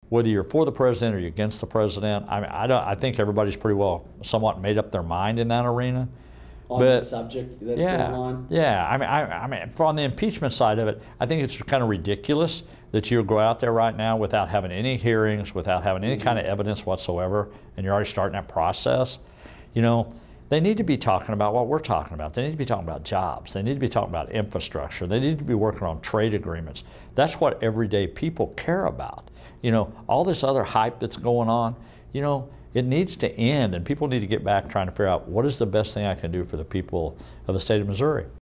whether you're for the president or you're against the president. I mean, I think everybody's pretty well somewhat made up their mind in that arena. On the subject that's going on? Yeah, I mean, on the impeachment side of it, I think it's kind of ridiculous that you'll go out there right now without having any hearings, without having any kind of evidence whatsoever, and you're already starting that process. You know, they need to be talking about what we're talking about. They need to be talking about jobs. They need to be talking about infrastructure. They need to be working on trade agreements. That's what everyday people care about. You know, all this other hype that's going on, you know, it needs to end, and people need to get back trying to figure out what is the best thing I can do for the people of the state of Missouri.